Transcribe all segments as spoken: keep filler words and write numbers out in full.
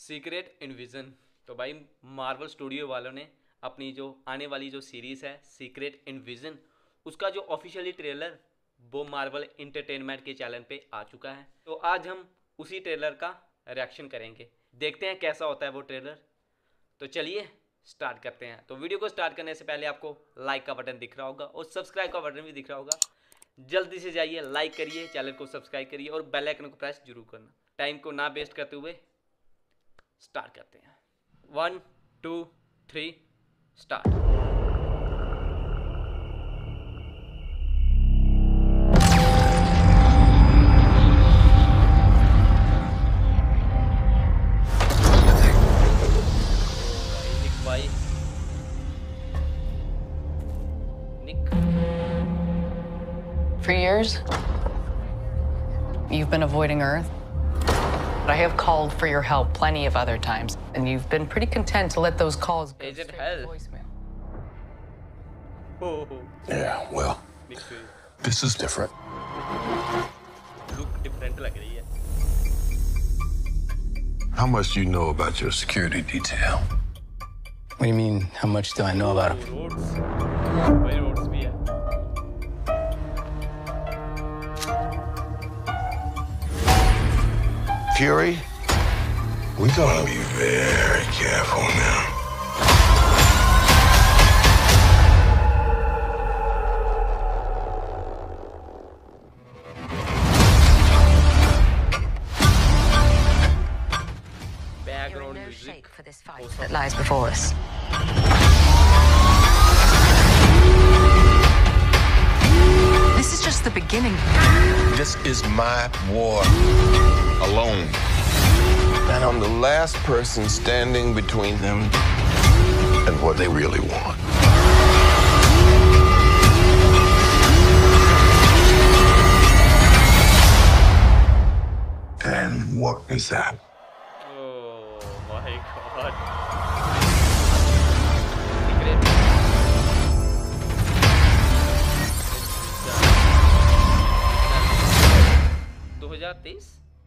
Secret इनविजन। तो भाई Marvel studio वालों ने अपनी जो आने वाली जो सीरीज़ है सीक्रेट इनविजन, उसका जो ऑफिशियली ट्रेलर वो मार्वल इंटरटेनमेंट के चैनल पे आ चुका है। तो आज हम उसी ट्रेलर का रिएक्शन करेंगे, देखते हैं कैसा होता है वो ट्रेलर। तो चलिए स्टार्ट करते हैं। तो वीडियो को स्टार्ट करने से पहले आपको लाइक का बटन दिख रहा होगा और सब्सक्राइब का बटन भी दिख रहा होगा। जल्दी से जाइए, लाइक करिए, चैनल को सब्सक्राइब करिए और बेल आइकन को प्रेस जरूर करना। टाइम को ना वेस्ट करते हुए स्टार्ट करते हैं। One two three start. भाई Nick, For years, you've been avoiding Earth. But I have called for your help plenty of other times, and you've been pretty content to let those calls go Agent straight Hell. to voicemail. oh, Yeah, well, Nick Fury this is different. look different लग रही है। How much do you know about your security detail? What do you mean, how much do I know about him? Rhodes, भाई Rhodes भी है। Fury? We gotta be very careful now. You're in background no music shape for this fight that lies before us. This is just the beginning. This is my war alone. And I'm the last person standing between them and what they really want. And what is that? Oh my god, Secret दो हजार तेईस।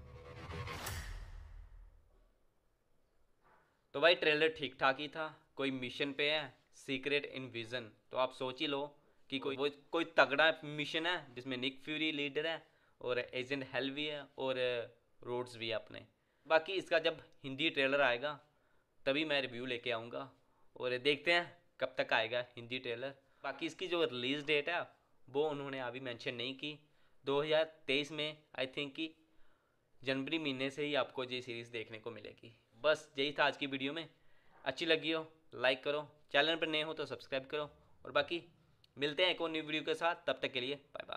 तो भाई trailer ठीक ठाक ही था। कोई mission पे है सीक्रेट इनविजन, तो आप सोच ही लो कि कोई वो कोई तगड़ा मिशन है जिसमें निक फ्यूरी लीडर है और एजेंट हेल भी है और रोड्स भी है अपने। बाकी इसका जब हिंदी ट्रेलर आएगा तभी मैं रिव्यू लेके आऊँगा और देखते हैं कब तक आएगा हिंदी ट्रेलर। बाकी इसकी जो रिलीज़ डेट है वो उन्होंने अभी मेंशन नहीं की। दो हज़ार तेईस में आई थिंक कि जनवरी महीने से ही आपको ये सीरीज़ देखने को मिलेगी। बस यही था आज की वीडियो में। अच्छी लगी हो लाइक करो, चैनल पर नए हो तो सब्सक्राइब करो और बाकी मिलते हैं एक और न्यू वीडियो के साथ। तब तक के लिए बाय बाय।